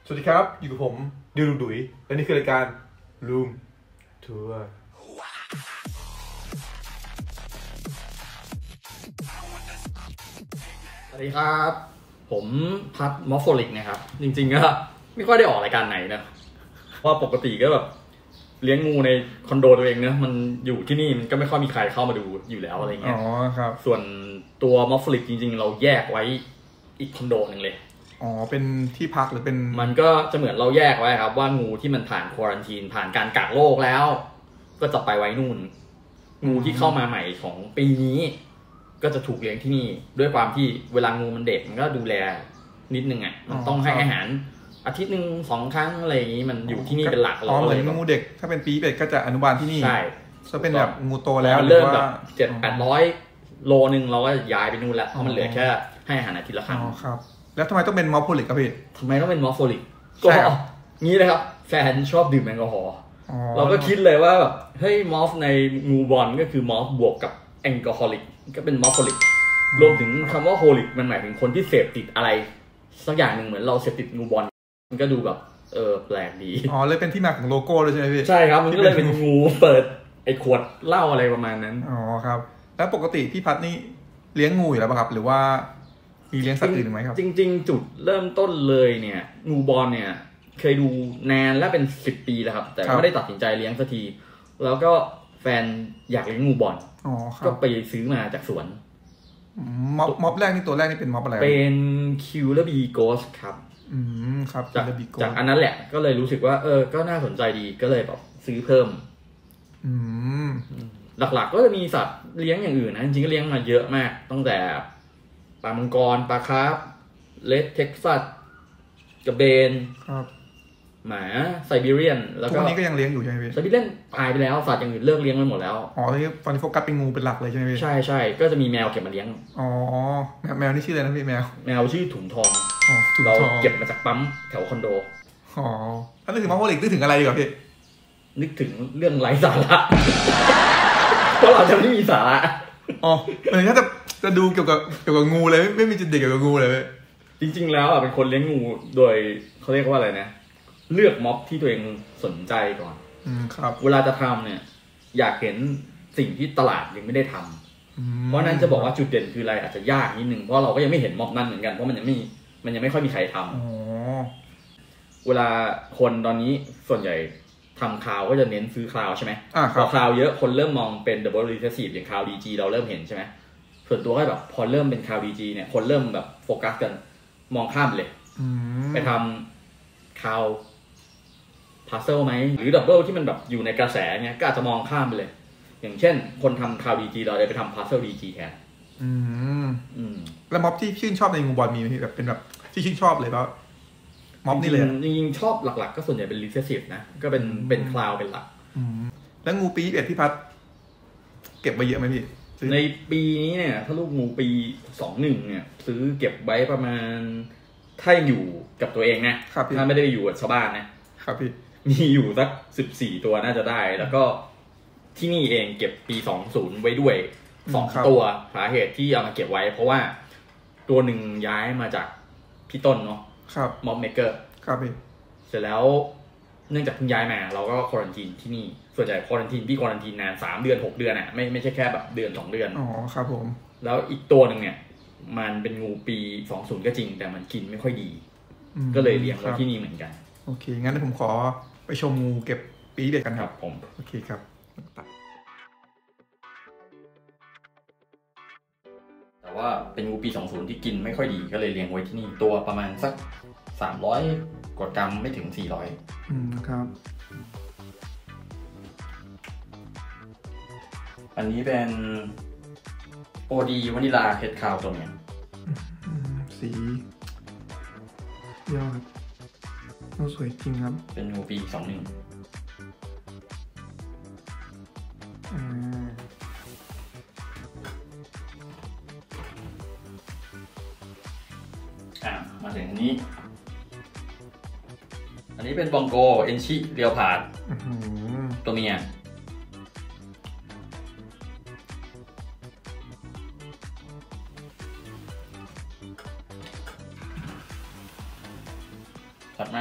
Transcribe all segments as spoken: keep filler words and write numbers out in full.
สวัสดีครับอยู่กับผมดิวลุงดุยและนี่คือรายการลุงทัวร์สวัสดีครับผมพัทมอฟโฟลิกนะครับจริงๆก็ไม่ค่อยได้ออกรายการไหนนะเพราะปกติก็แบบเลี้ยงงูในคอนโดตัวเองเนะมันอยู่ที่นี่มันก็ไม่ค่อยมีใครเข้ามาดูอยู่แล้วอะไรเงี้ยอ๋อครับส่วนตัวมอฟโฟลิกจริงๆเราแยกไว้อีกคอนโดหนึ่งเลยอ๋อเป็นที่พักหรือเป็นมันก็จะเหมือนเราแยกไว้ครับว่างูที่มันผ่านควอรันทีนผ่านการกักโรคแล้วก็จะไปไว้นู่นงูที่เข้ามาใหม่ของปีนี้ก็จะถูกเลี้ยงที่นี่ด้วยความที่เวลางูมันเด็กมันก็ดูแลนิดนึงอ่ะมันต้องให้อาหารอาทิตย์หนึ่งสองครั้งอะไรอย่างนี้มันอยู่ที่นี่เป็นหลักเลยอ๋อเหมือนงูเด็กถ้าเป็นปีเป็ดก็จะอนุบาลที่นี่ใช่ถ้าเป็นแบบงูโตแล้วเริ่มแบบเจ็ดแปดร้อยโลนึงเราก็ย้ายไปนู่นแล้วเพราะมันเหลือแค่ให้อาหารอาทิตย์ละครั้งอ๋อครับแล้วทำไมต้องเป็นมอฟโฟลิกครับพี่ทำไมต้องเป็นมอฟโฟลิกก็งี้เลยครับแฟนชอบดื่มแอลกอฮอล์เราก็คิดเลยว่าแบบเฮ้ยมอฟในงูบอลก็คือมอฟบวกกับแอลกอฮอลิกก็เป็นมอฟโฟลิกรวมถึงคำว่าโฮลิกมันหมายถึงคนที่เสพติดอะไรสักอย่างหนึ่งเหมือนเราเสพติดงูบอลมันก็ดูแบบเออแปลกดีอ๋อเลยเป็นที่มาของโลโก้เลยใช่ไหมพี่ใช่ครับมันก็เลยเป็นงูเปิดไอ้ขวดเหล้าอะไรประมาณนั้นอ๋อครับแล้วปกติพี่พัดนี่เลี้ยงงูอยู่แล้วป่ะครับหรือว่ามีเลี้ยงสัตว์อื่นไหมครับจริงๆจุดเริ่มต้นเลยเนี่ยงูบอลเนี่ยเคยดูนานและเป็นสิบปีแล้วครับแต่ไม่ได้ตัดสินใจเลี้ยงสักทีแล้วก็แฟนอยากเลี้ยงงูบอลก็ไปซื้อมาจากสวนม็อบม็อบแรกนี่ตัวแรกนี่เป็นม็อบอะไรเป็นคิวเลอร์บีโกสครับอืมครับจากจากอันนั้นแหละก็เลยรู้สึกว่าเออก็น่าสนใจดีก็เลยแบบซื้อเพิ่มอืมหลักๆก็จะมีสัตว์เลี้ยงอย่างอื่นนะจริงๆก็เลี้ยงมาเยอะมากตั้งแต่ปลามังกรปลาคาร์ฟเลดเท็กซัสกระเบนครับหมาไซบีเรียนแล้วก็ตอนนี้ก็ยังเลี้ยงอยู่ใช่ไหมพี่ไซบีเรียนตายไปแล้วสัตว์อย่างอื่นเลิกเลี้ยงไปหมดแล้วอ๋อตอนนี้โฟกัสเป็นงูเป็นหลักเลยใช่ไหมพี่ใช่ใช่ก็จะมีแมวเก็บมาเลี้ยงอ๋อแมวแมวนี่ชื่ออะไรนะพี่แมวแมวชื่อถุงทองอ๋อถุงทองเราเก็บมาจากปั๊มแถวคอนโดอ๋อถ้านึกถึงมอฟโฟลิกนึกถึงอะไรดีกว่าพี่นึกถึงเรื่องไร้สาระเพราะเราจะไม่มีสาระอ๋อมันถ้าจะจะดูเกี่ยวกับเกี่ยวกับงูเลยไม่มีจุดเด่นเกี่ยวกับงูเลยจริงๆแล้วอ่ะเป็นคนเลี้ยงงูโดยเขาเรียกว่าอะไรนะเลือกม็อบที่ตัวเองสนใจก่อนอืมครับเวลาจะทำเนี่ยอยากเห็นสิ่งที่ตลาดยังไม่ได้ทำเพราะนั้นจะบอกว่าจุดเด่นคืออะไรอาจจะยากนิดนึงเพราะเราก็ยังไม่เห็นม็อบนั้นเหมือนกันเพราะมันยังไม่มันยังไม่ค่อยมีใครทำเวลาคนตอนนี้ส่วนใหญ่ทำคลาวก็จะเน้นซื้อคลาวใช่ไหมพอคลาวเยอะคนเริ่มมองเป็น double recessive อย่างคลาว ดี จี เราเริ่มเห็นใช่ไหมส่วนตัวก็แบบพอเริ่มเป็นคลาว ดี จี เนี่ยคนเริ่มแบบโฟกัสกันมองข้ามเลยไปทำคลาวพาร์เซลไหมหรือดับเบิลที่มันแบบอยู่ในกระแสเนี่ยก็อาจจะมองข้ามไปเลยอย่างเช่นคนทำคลาว ดี จี เราเลยไปทำพาร์เซล ดี จี แทนอืมอืมแล้วม็อบที่ชื่นชอบในงูบอลมีไหมแบบเป็นแบบที่ชื่นชอบเลยก็ม็อบนี่เลยจริงๆชอบหลักๆก็ส่วนใหญ่เป็นรีเซสซีฟนะก็เป็นเป็นคลาวเป็นหลักแล้วงูปีเอ็ดพี่พัดเก็บไว้เยอะไหมพี่ในปีนี้เนี่ยถ้าลูกงูปีสองหนึ่งเนี่ยซื้อเก็บไว้ประมาณถ้าอยู่กับตัวเองนะถ้าไม่ได้อยู่กับชาวบ้านนะครับพี่มีอยู่สักสิบสี่ตัวน่าจะได้แล้วก็ที่นี่เองเก็บปีสองศูนย์ไว้ด้วยสองตัวสาเหตุที่เอามาเก็บไว้เพราะว่าตัวหนึ่งย้ายมาจากพี่ต้นเนาะครับม็อบเมเกอร์ครับพี่เสร็จแล้วเนื่องจากเพิ่งย้ายมาเราก็ควอรันทีนที่นี่ส่วนใหญ่ควอรันทีนพี่ควอรันทีนนานสามเดือนหกเดือนอ่ะไม่ไม่ใช่แค่แบบเดือนสองเดือนอ๋อครับผมแล้วอีกตัวหนึ่งเนี่ยมันเป็นงูปีสองศูนย์ก็จริงแต่มันกินไม่ค่อยดีก็เลยเลี้ยงไว้ที่นี่เหมือนกันโอเคงั้นผมขอไปชมงูเก็บปีเด็กกันครับผมโอเคครับแต่ว่าเป็นงูปีสองศูนย์ที่กินไม่ค่อยดีก็เลยเลี้ยงไว้ที่นี่ตัวประมาณสักสามร้อยกว่ากรัมไม่ถึงสี่ร้อยอืมครับอันนี้เป็นโอดีวานิลาเค็ดคาวตัวเนี้ยสียอดน่าสวยจริงครับเป็นงูปีสองหนึ่งอ่ามาถึงอันนี้อันนี้เป็นบองโกเอนชิเรียวพาดตัวเมียถัดมมา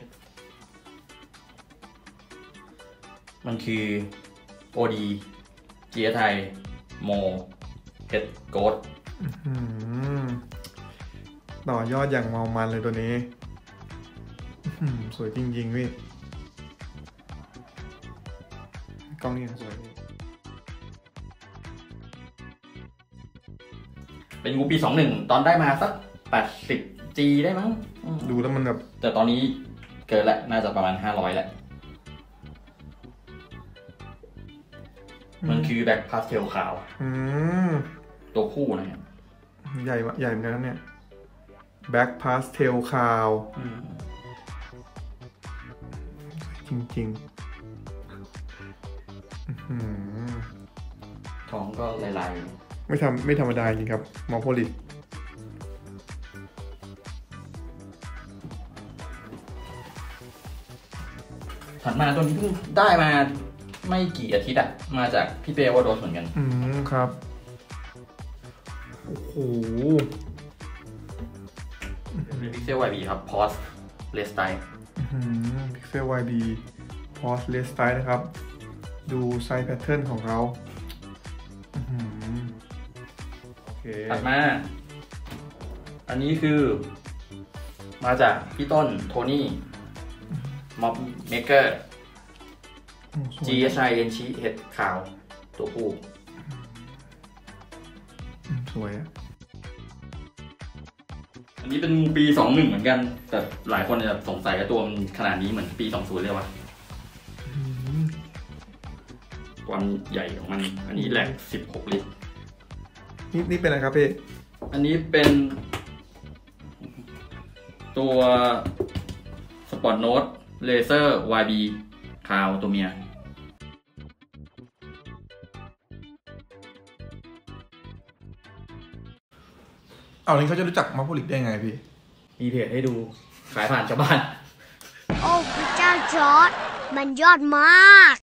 มันคือโอดีเจียไทยโมเพชรโกดต่อยอดอย่างเมามันเลยตัวนี้สวยจริงๆพี่กล้องนี้สวยเป็นงูปีสองหนึ่งตอนได้มาสักแปดสิบจีได้มั้งดูแล้วมันแบบแต่ตอนนี้เกินแล้วน่าจะประมาณห้าร้อยแล้วมันคือแบ็คพาสเทลขาวตัวคู่นะครับใหญ่ใหญ่เหมือนกันเนี่ยแบ็คพาสเทลขาวจริงๆท้องก็ลายๆไม่ทำไม่ธรรมดาจริงครับมอโพลิสถัดมาตัวนี้เพิ่งได้มาไม่กี่อาทิตย์อะมาจากพี่เปวอโดสเหมือนกันอืมครับโอ้โหพิกเซล วาย บี ครับพอสเลสไตล์พิกเซล วาย บี พอสเลสไตล์นะครับดูไซส์แพทเทิร์นของเขาโอเคถัดมาอันนี้คือมาจากพี่ต้นโทนี่ม็อบเมเกอร์ จี เอส ไอ เอ็น ชีเห็ดขาวตัวผู้สวยอ่ะอันนี้เป็นปีสองหนึ่งเหมือนกันแต่หลายคนจะสงสัยว่าตัวมันขนาดนี้เหมือนปีสองศูนย์เลยวะความใหญ่ของมันอันนี้แหลกสิบหกลิตรนี่นี่เป็นอะไรครับพี่อันนี้เป็นตัวสปอร์ตโน้ตเลเซอร์ วาย บี ขาวตัวเมียเอานี้เขาจะรู้จักมอโพลิสได้ไงพี่มีเพจให้ดูขายผ่านชาวบ้านโอ้พระเจ้าจอร์จมันยอดมาก